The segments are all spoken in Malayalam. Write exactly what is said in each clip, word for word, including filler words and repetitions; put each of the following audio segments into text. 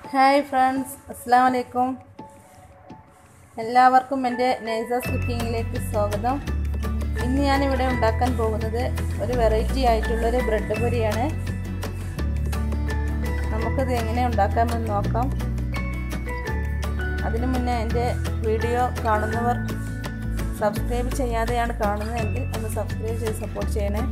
ഹായ് ഫ്രണ്ട്സ്, അസ്സലാമു അലൈക്കും. എല്ലാവർക്കും എൻ്റെ നൈസാസ് കുക്കിങ്ങിലേക്ക് സ്വാഗതം. ഇന്ന് ഞാനിവിടെ ഉണ്ടാക്കാൻ പോകുന്നത് ഒരു വെറൈറ്റി ആയിട്ടുള്ളൊരു ബ്രെഡ് പൊരിയാണ്. നമുക്കത് എങ്ങനെ ഉണ്ടാക്കാമെന്ന് നോക്കാം. അതിനു മുന്നേ എൻ്റെ വീഡിയോ കാണുന്നവർ സബ്സ്ക്രൈബ് ചെയ്യാതെയാണ് കാണുന്നതെങ്കിൽ ഒന്ന് സബ്സ്ക്രൈബ് ചെയ്ത് സപ്പോർട്ട് ചെയ്യണേ.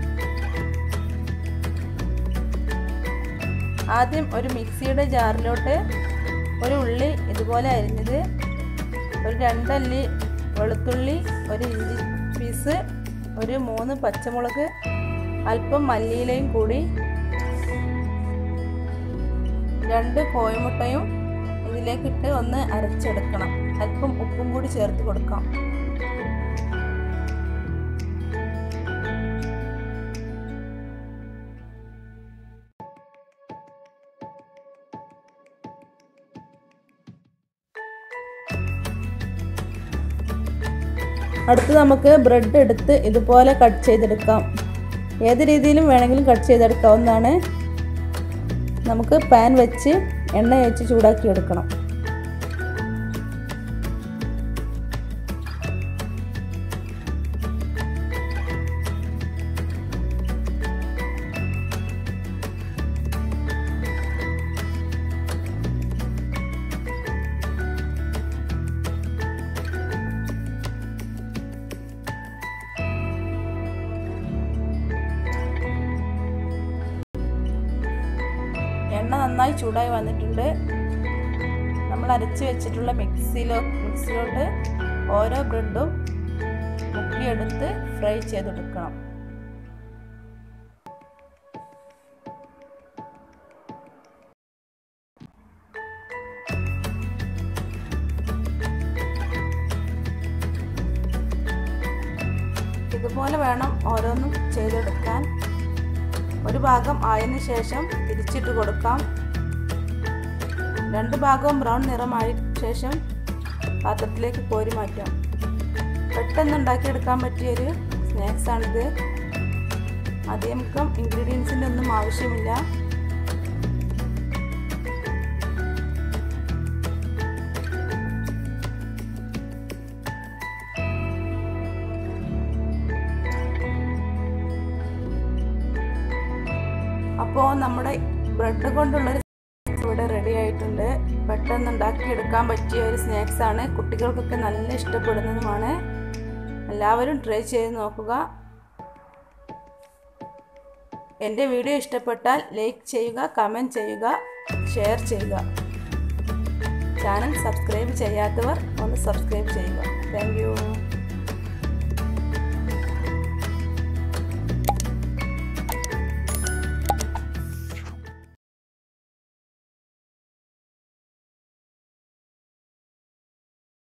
ആദ്യം ഒരു മിക്സിയുടെ ജാറിലോട്ട് ഒരു ഉള്ളി ഇതുപോലെ അരിഞ്ഞത്, ഒരു രണ്ടല്ലി വെളുത്തുള്ളി, ഒരു ഇഞ്ചി പീസ്, ഒരു മൂന്ന് പച്ചമുളക്, അല്പം മല്ലിയിലയും കൂടി, രണ്ട് കോഴിമുട്ടയും ഇതിലേക്കിട്ട് ഒന്ന് അരച്ചെടുക്കണം. അല്പം ഉപ്പും കൂടി ചേർത്ത് കൊടുക്കാം. അടുത്ത് നമുക്ക് ബ്രെഡ് എടുത്ത് ഇതുപോലെ കട്ട് ചെയ്തെടുക്കാം. ഏത് രീതിയിലും വേണമെങ്കിലും കട്ട് ചെയ്തെടുക്കാവുന്നതാണ്. നമുക്ക് പാൻ വെച്ച് എണ്ണ വെച്ച് ചൂടാക്കി എടുക്കണം. എണ്ണ നന്നായി ചൂടായി വന്നിട്ടുണ്ട്. നമ്മൾ അരച്ച് വെച്ചിട്ടുള്ള മിക്സിയിലോ മിക്സിയിലോട്ട് ഓരോ ബ്രെഡും മുക്കിയെടുത്ത് ഫ്രൈ ചെയ്തെടുക്കണം. ഇതുപോലെ വേണം ഓരോന്നും ചെയ്തെടുക്കാൻ. ഒരു ഭാഗം ആയതിനു ശേഷം തിരിച്ചിട്ട് കൊടുക്കാം. രണ്ട് ഭാഗവും ബ്രൗൺ നിറമായ ശേഷം പാത്രത്തിലേക്ക് കോരി മാറ്റാം. പെട്ടെന്ന് ഉണ്ടാക്കിയെടുക്കാൻ പറ്റിയൊരു സ്നാക്സാണിത്. അധികം ഇൻഗ്രീഡിയൻസിൻ്റെ ഒന്നും ആവശ്യമില്ല. അപ്പോൾ നമ്മുടെ ബ്രെഡ് കൊണ്ടുള്ളൊരു ഇവിടെ റെഡി ആയിട്ടുണ്ട്. പെട്ടെന്ന് ഉണ്ടാക്കിയെടുക്കാൻ പറ്റിയ ഒരു സ്നാക്സാണ്. കുട്ടികൾക്കൊക്കെ നല്ല ഇഷ്ടപ്പെടുന്നതുമാണ്. എല്ലാവരും ട്രൈ ചെയ്ത് നോക്കുക. എൻ്റെ വീഡിയോ ഇഷ്ടപ്പെട്ടാൽ ലൈക്ക് ചെയ്യുക, കമൻറ്റ് ചെയ്യുക, ഷെയർ ചെയ്യുക. ചാനൽ സബ്സ്ക്രൈബ് ചെയ്യാത്തവർ ഒന്ന് സബ്സ്ക്രൈബ് ചെയ്യുക. Thank U.